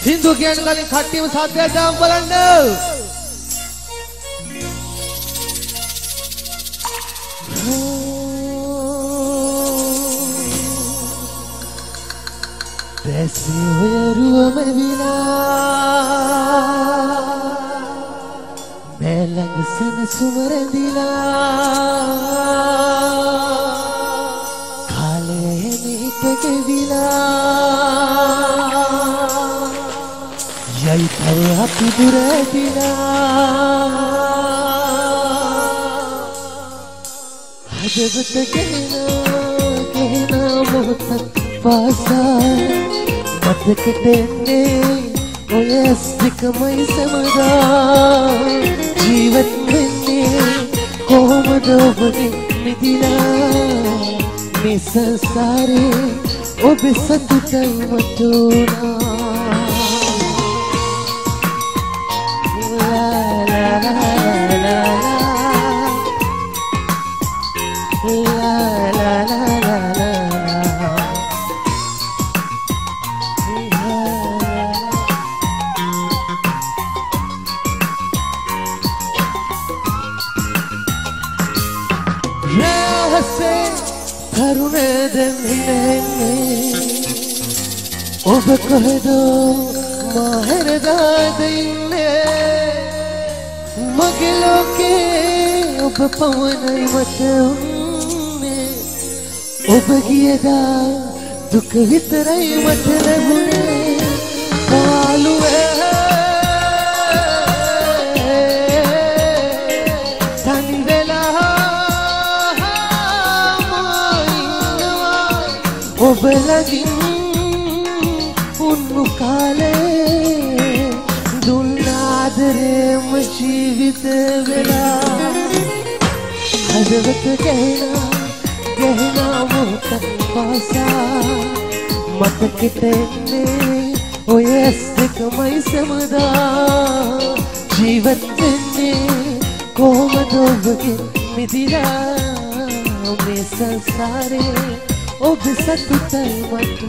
සින්දු කියන කලින් කට්ටියම සද්දයක් දාන්න බලන්න. දැසි ඔයරුවම විලා මැලඟ සනසුම රැඳිලා කාලේ මිට ගෙවිලා යයි තව අපි දුර ඇදිලා හදවත ගෙනා මොහොතක් පාසා මතකට එන්නේ ඔය ස්තිකමයි සමදා ජීවත් වෙන්නේ කොහොමද ඔබගෙන් මිදිලා මේ සංසාරේ ඔබ සතුටයි මට උනා ඔබ කොහෙදෝ මාහැරදාද ඉන්නේ මගේ ලෝකේ ඔබ පවනයි මට උන්නේ ඔබ ගියදා දුක විතරයි මට ලැබුණේ කාලුවේ තනි වෙලා ඉන්නවා ඔබ ළඟින් උන්නු කාලේ දුන්නාදරේම ජීවිත වෙලා හදවත ගැහෙනා මොහොතක් පාසා මතකෙට එන්නේ ඔය ඇස් දෙකමයි සමදා ජීවත් වෙන්නේ කොහොමද ඔබගෙන් මිදිලා මේ සංසාරේ ඔබ සතුටයි මට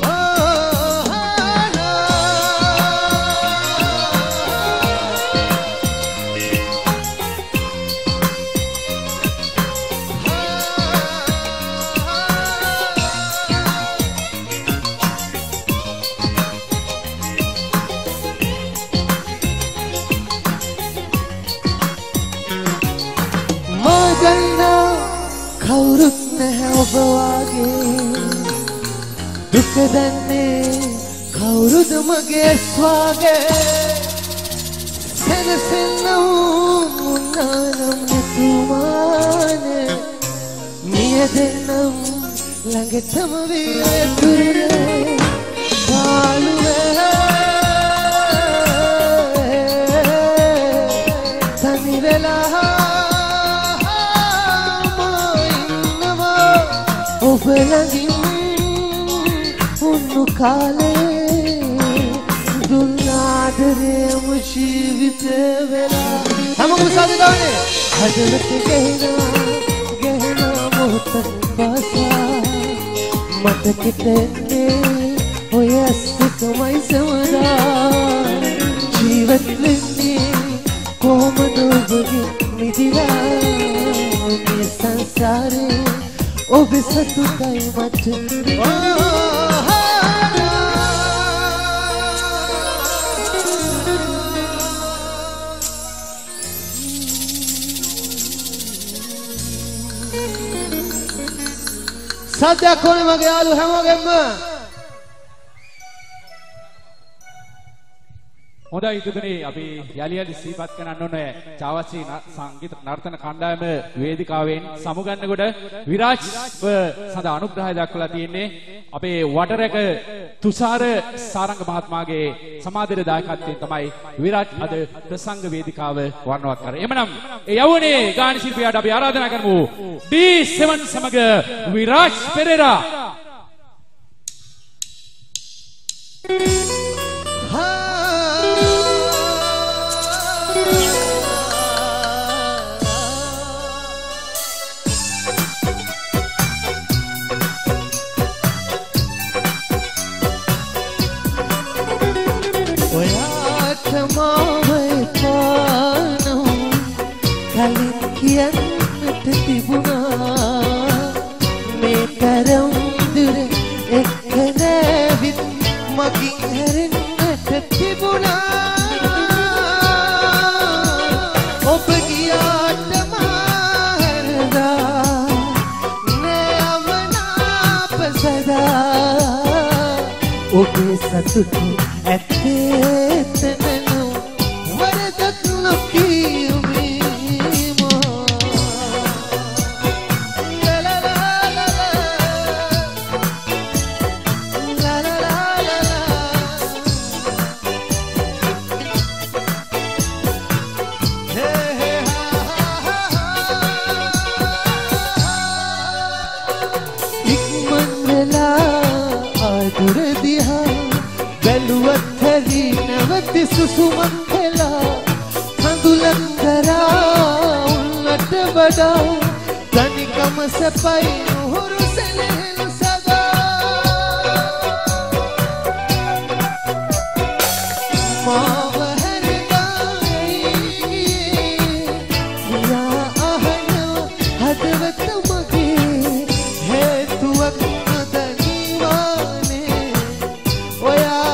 කවුරුත් නැහැ ඔබ වගේ දුක දන්නේ කවුරුද මගේ ස්වාගේ සැනසෙන්න මුන්නානම් නැතුමානේ මියදෙනම් ළඟටම වේතුරුනේ කාලුවේ තනි වෙලා ඔබ ළඟින් උන්නු කාලේ දුන්නාදරේම ජීවිත වෙලා හැමෝම සාදු හදවත ගැහෙනා මොහොතක් පාසා මතකෙට එන්නේ ඔය ඇස් දෙකමයි සමදා ජීවත් වෙන්නේ කොහොමද ඔබගෙන් මිදිලා මේ සංසාරේ ඔබ සතුටයි මට සද්දයක් ඕනේ මගේ යාළු හැමෝගෙම හොඳයි ඉතින් අපි යලියලි සිහිපත් කරන්න ඕනේ චාවස්සී සංගීත නර්තන කණ්ඩායම වේදිකාවෙන් සමුගන්නකොට විරාජ් සඳහා අනුග්‍රහය දක්වලා තියෙන්නේ අපේ වටරැක තුෂාර සාරංග මහත්මයාගේ සමාදෙර දායකත්වයෙන් තමයි විරාජ් අද ප්‍රසංග වේදිකාව වර්ණවත් කරන්නේ. එhmenan ඒ යවුනේ ගාන ශිල්පියාට අපි ආරාධනා කරමු D7 සමග විරාජ් පෙරේරා. මේ තරම් දුර එක්ක නැවිත් මගින් හැරෙන්නට තිබුණා ඔබ ගියාට මාරදා නෑවනාප සදා ඔබේ සතුට ඇත්තේ එතනනු වරදක් නොකියුමේ සුසුමක් හෙලා කඳුලක් කරා උන්නට වඩා තනිකම සැපයි නුහුරු සෙලහෙන සදා මාව හැරගායි කියා අහන හදවත මගේ හේතුවක් නොදැනීවානේ ඔයා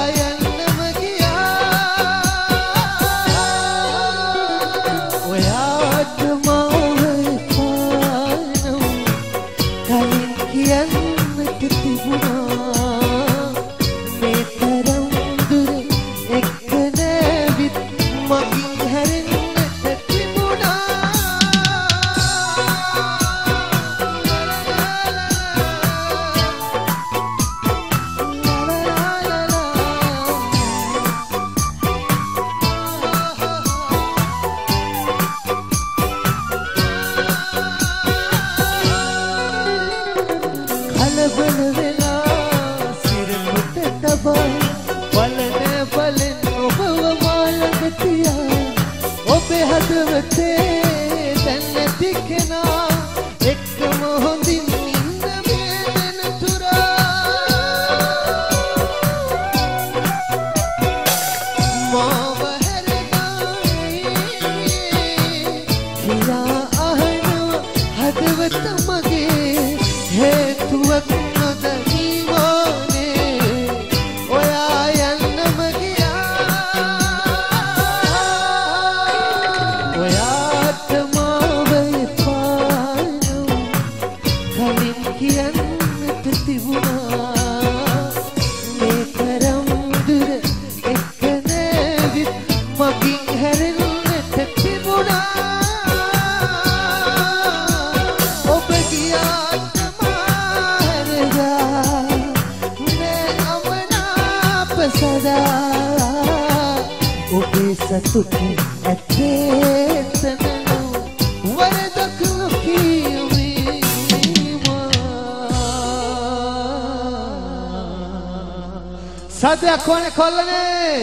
සද්දයක් කොනේ කොල්ලනේ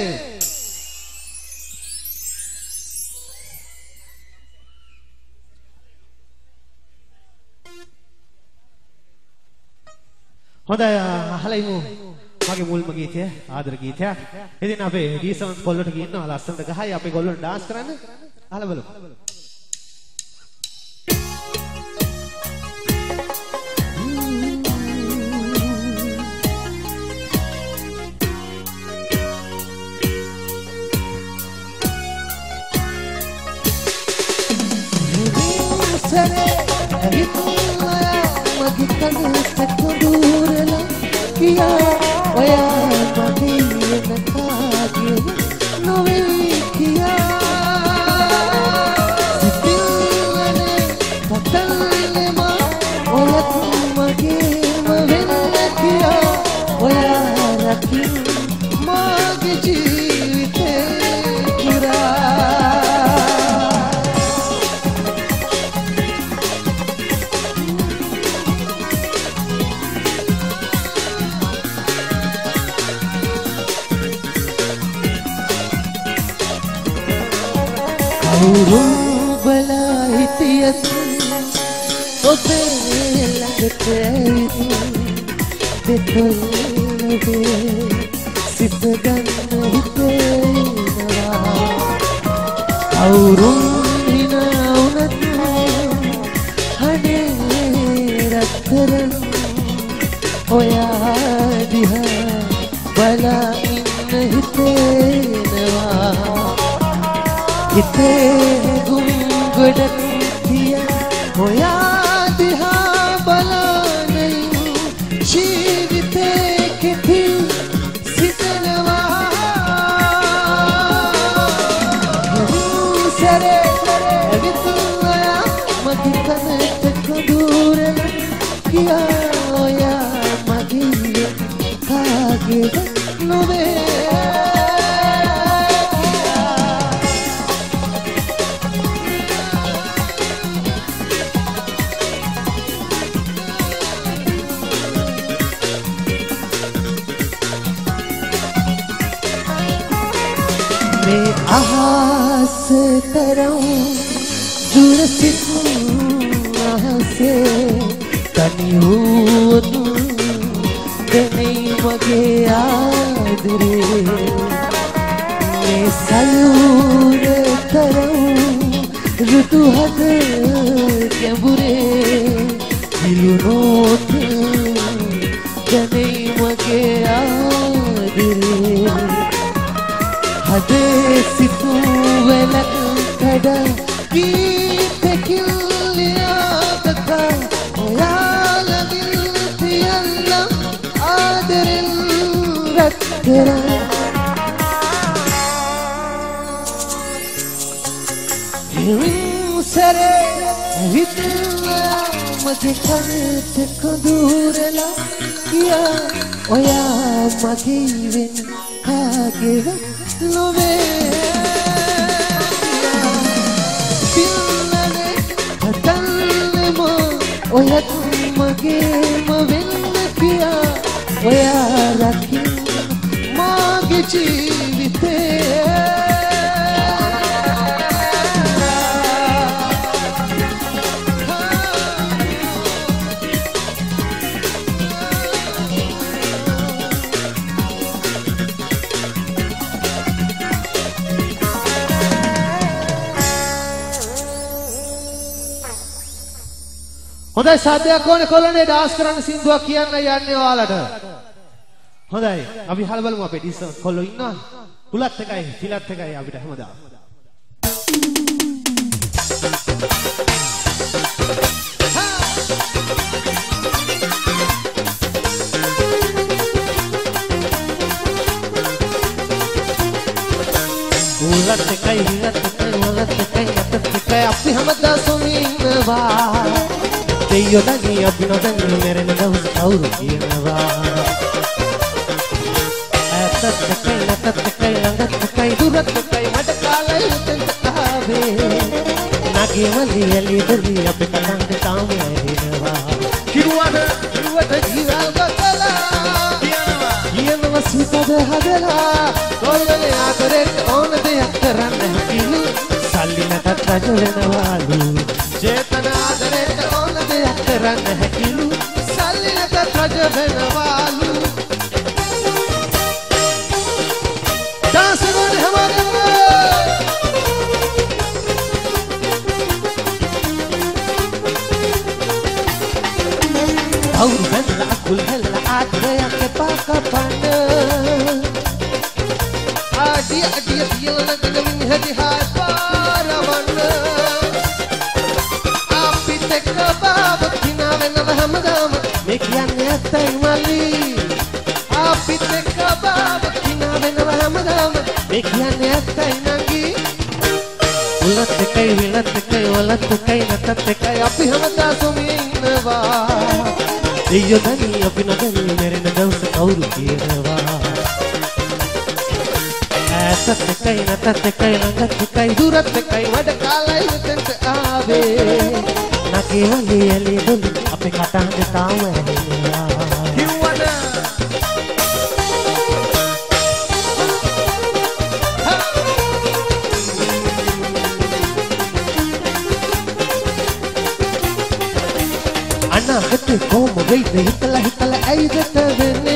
හොඳයි අහලා ඉමු මගේ මුල්ම ගීතය ආදර ගීතයක් ඉතින් අපේ ඩීසන්ස් කොල්ලට කියනවා ලස්සනට ගහයි අපේ කොල්ලන්ට ඩාන්ස් කරන්න අහලා බලමු කරන් ඔයා දිහා බලා ඉන්න හිතෙනවා හිතේ ගුම් ගොඩක් තිය ඔයා දිහා බලන ජීවිතේ කෙටි සිතනවා සරේ විතුයා මගේ කනට කොඳුරන කියා ඔයා මගේ කාගේ නොවේ ahas terang jurasit ahase taniut denai mage adre me sayur terang rutu had kembure ilunot denai mage adre hade situ velak kada geetakilya taka oyalagil tiyalla adaril rakkara sare vidna mage kanat kodurala kiya oya mage ven kage love pinnane hatanne oya mage mavenna kiya oya rakin mage jeevite හොඳයි සාදයක් ඕනේ කොල්ලනේ dance කරන්න සින්දුවක් කියන්න යන්නේ ඔයාලට. හොඳයි අපි හල බලමු අපේ ඩිස් කොල්ලෝ ඉන්නවා. උලත් එකයි පිලත් එකයි අපිට හැමදාම. උලත් එකයි පිලත් එකයි උලත් එකයි අපිට එකයි අපි හැමදාම සොමිනවා. Yo dani apno dani mere na dau sauru kienava atat kai langat kai durat kai mata kalai tent ave nage wali ali dali ape kalang taame hinava kiruwada jiwal bakala kienava sitade hadala kollale aakaret on deyak karanna kilu salli natat rajolenawalu jetana aakaret on deyak karanna hakilu salli natat rajolenawalu dance kone hamare aur bella akul hella aadaya ke paka panna adi yelna min hadi ha paravanna apit ekaba kinavenna hamdam me kiyanne attai mali apit ekaba kinavenna hamdam me kiyanne attai nangi ulat kai vilat kai walat kai natat kai api hamda suminwa iyo dani apna dani mere na daus kauru kienwa atat kai natat kai langat kai durat kai wada kalai tent ave nage wali ali dul ape katang tawa hinwa kiwada ana hete como veide hitala aidata vene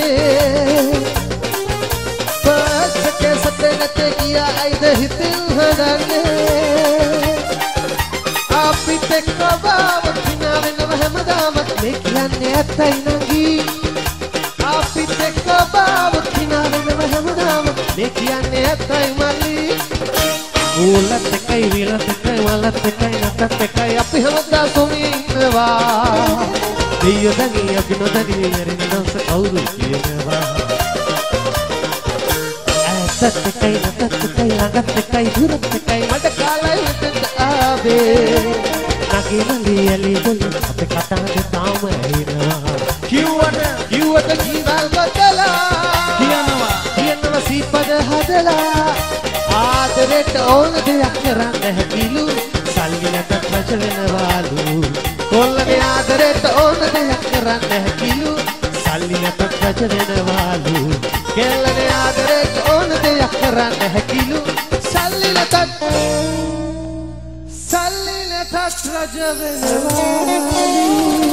bas ke satnate kiya aida hitil hadane apit ekaba kinavenna hamdam මේ කියන්නේ ඇත්තයි නංගී අපිත් එක්ක බාවත් හිනා වෙනව හැමදාම මේ කියන්නේ ඇත්තයි මල්ලි ඌලත් එකයි විලත් එකයි වලත් එකයි නැතත් එකයි අපි හැමදාම සොමේ ඉන්නවා දෙයියෝ දනි අපි නොදනි මැරෙන දවස කවුරු කියනවා ඇත්තත් එකයි නැතත් එකයි ළඟත් එකයි දුරත් එකයි මට කාලයි හිතට ආවේ නගිනලි එලි ගොලි අපේ කතාවේ තාම ඇහෙනවා කිව්වට ජීවල් බදලා කියනවා සීපද හදලා ආදරෙට ඕන දෙයක් කරන්න හැකිලු සල්ලි නැතත් රජ වෙනවාලු කොල්ලගේ ආදරෙට ඕන දෙයක් කරන්න හැකිලු සල්ලි නැතත් රජ වෙනවාලු කෙල්ලගේ ආදරෙට ඕන දෙයක් කරන්න හැකිලු සල්ලි නැතත් රජ වෙනවාලු